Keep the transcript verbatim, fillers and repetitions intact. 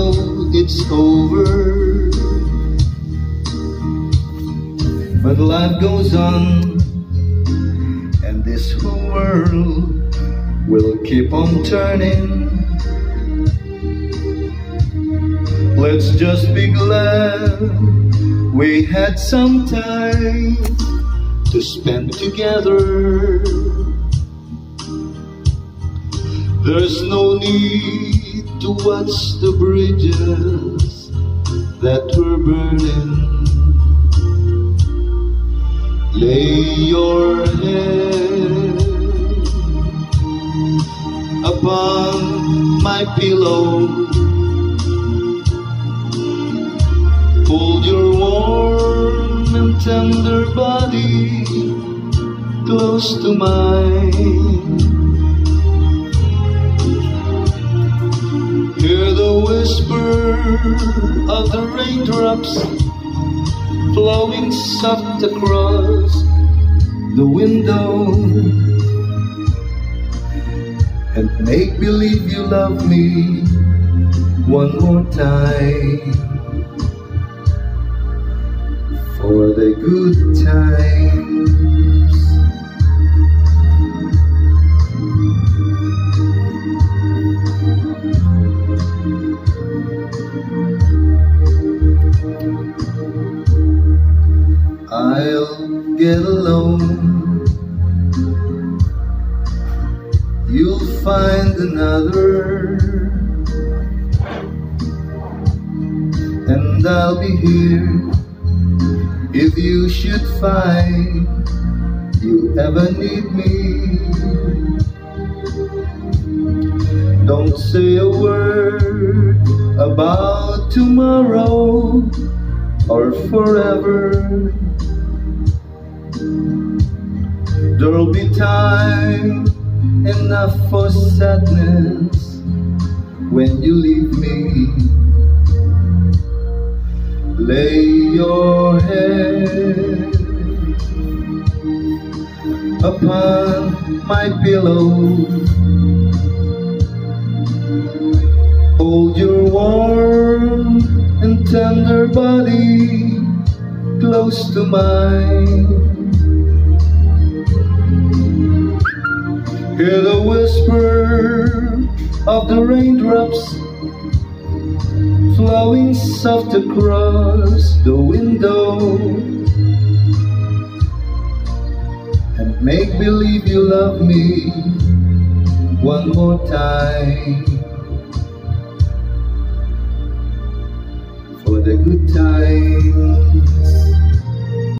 know it's over, but life goes on, and this whole world will keep on turning. Let's just be glad we had some time to spend together. There's no need to watch the bridges that were burning. Lay your head upon my pillow, hold your warm and tender body close to mine. Hear the whisper of the raindrops flowing soft across the window, and make believe you love me one more time for the good times. I'll get alone, you'll find another, and I'll be here if you should find you ever need me. Don't say a word about tomorrow or forever. There'll be time enough for sadness when you leave me. Lay your head upon my pillow, hold your warm and tender body close to mine. Hear the whisper of the raindrops flowing soft across the window, and make believe you love me one more time for the good time.